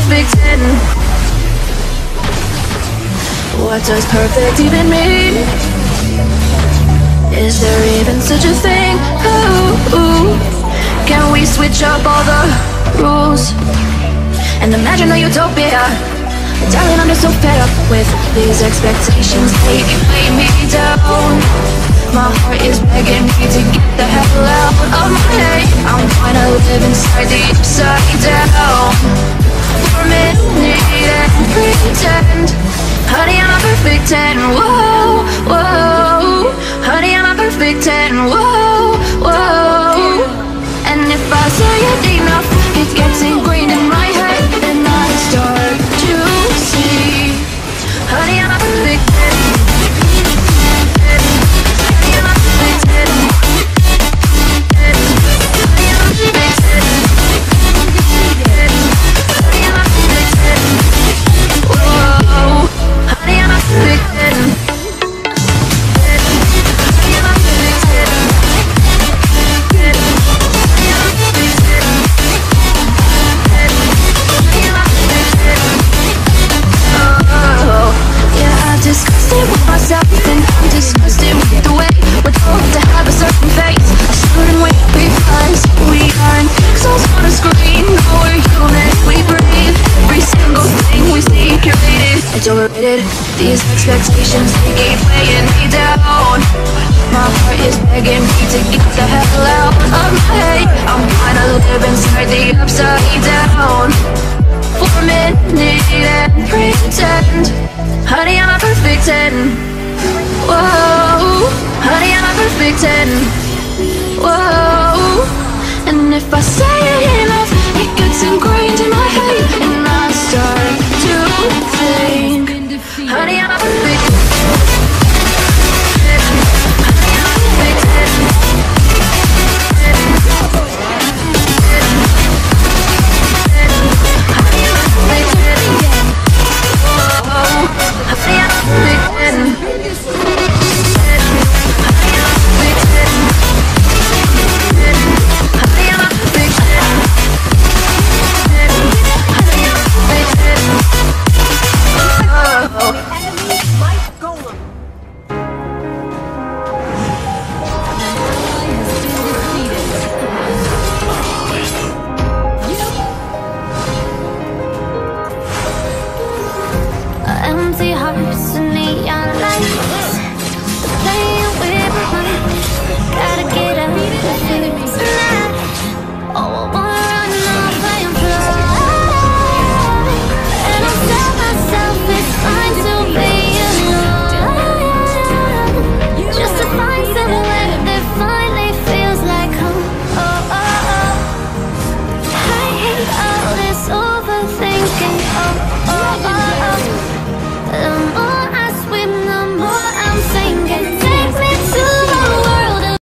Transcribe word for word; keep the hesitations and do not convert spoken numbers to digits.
perfect ten? What does perfect even mean? Is there even such a thing? Ooh, ooh. Can we switch up all the rules and imagine a utopia? Darling, I'm just so fed up with these expectations. They weigh me down. My heart is begging me to get the hell out of my head. I'm trying to live inside the upside down for a minute and pretend. Honey, I'm a perfect ten. Whoa, whoa. Honey, I'm a perfect ten. Whoa, whoa. And if I say it enough, it gets ingrained in my head, and I start to see. Honey, I'm a perfect ten. Honey, I'm a perfect ten. Honey, I'm a perfect ten. Honey, I'm a perfect ten. Whoa. Honey, I'm a perfect ten. Honey, I'm a perfect ten. Disgusted with myself, and I'm disgusted with the way we're told to have a certain face, a certain way, because we aren't pixels on a screen. No, we're human, we breathe every single thing we see curated. It's overrated, these expectations, they keep weighing me down. My heart is begging me to get the hell out of my head. I'm trying to live inside the upside down for a minute and pretend. Honey, I'm a perfect ten. Whoa. Honey, I'm a perfect ten. Whoa. And if I say it enough, it gets ingrained